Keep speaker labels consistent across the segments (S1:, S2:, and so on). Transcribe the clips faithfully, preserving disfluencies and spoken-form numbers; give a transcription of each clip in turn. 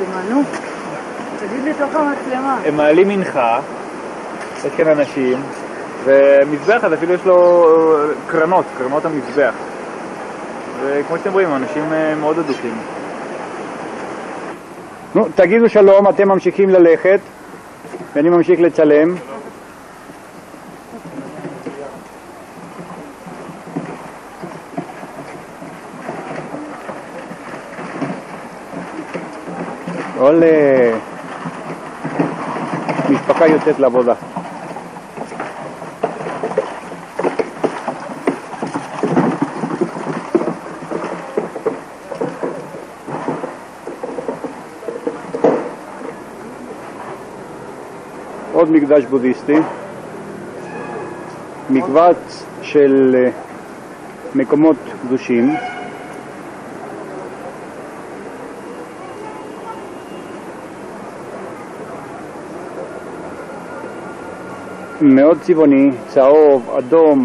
S1: המצלמה, נו. תגיד לי תוך המצלמה.
S2: הם מעלים מנחה, יש כאן אנשים, ומזבח הזה אפילו יש לו קרנות, קרנות המזבח. וכמו שאתם רואים, אנשים מאוד אדוקים.
S3: נו, תגידו שלום, אתם ממשיכים ללכת, ואני ממשיך לצלם. עולה, משפחה יוצאת לעבודה. עוד מקדש בודהיסטי, מקבץ של מקומות קדושים. מאוד צבעוני, צהוב, אדום.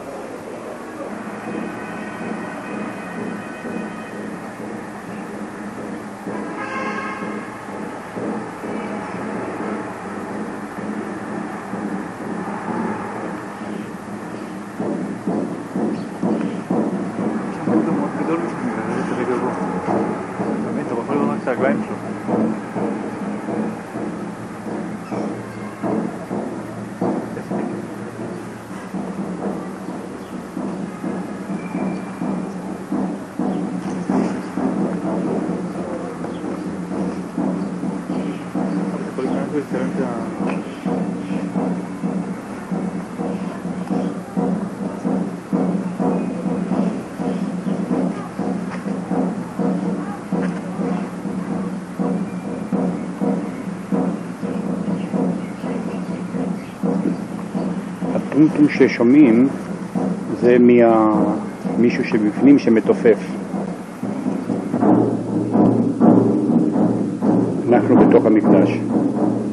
S3: הטומטום ששומעים זה מישהו שבפנים שמתופף. אנחנו בתוך המקדש.